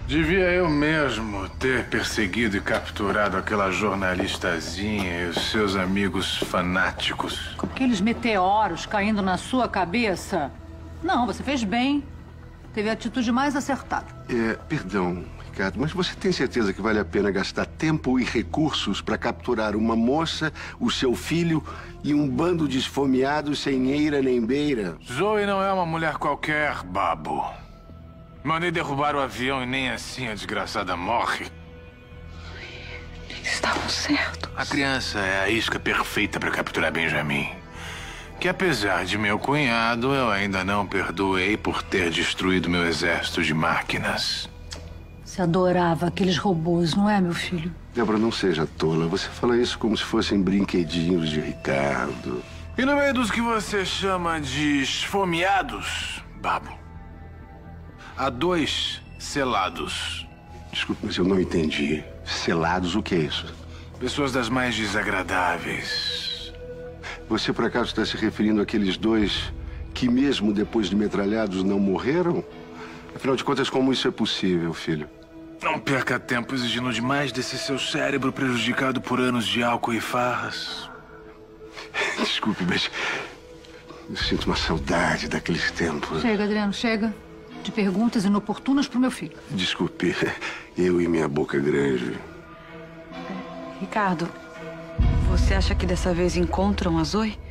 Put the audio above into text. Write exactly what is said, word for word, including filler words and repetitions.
Devia eu mesmo ter perseguido e capturado aquela jornalistazinha e os seus amigos fanáticos. Com aqueles meteoros caindo na sua cabeça? Não, você fez bem. Teve a atitude mais acertada. É, perdão, Ricardo, mas você tem certeza que vale a pena gastar tempo e recursos para capturar uma moça, o seu filho e um bando de esfomeados sem eira nem beira? Zoe não é uma mulher qualquer, babo. Mandei derrubar o avião e nem assim a desgraçada morre. Eles estavam certos. A criança é a isca perfeita para capturar Benjamin. Que apesar de meu cunhado, eu ainda não perdoei por ter destruído meu exército de máquinas. Você adorava aqueles robôs, não é, meu filho? Débora, não seja tola. Você fala isso como se fossem brinquedinhos de Ricardo. E no meio dos que você chama de esfomeados, babo, há dois selados. Desculpe, mas eu não entendi. Selados, o que é isso? Pessoas das mais desagradáveis. Você, por acaso, está se referindo àqueles dois que, mesmo depois de metralhados, não morreram? Afinal de contas, como isso é possível, filho? Não perca tempo exigindo demais desse seu cérebro prejudicado por anos de álcool e farras. Desculpe, mas eu sinto uma saudade daqueles tempos. Chega, Adriano, chega. De perguntas inoportunas pro meu filho. Desculpe, eu e minha boca grande. Ricardo, você acha que dessa vez encontram a Zoe?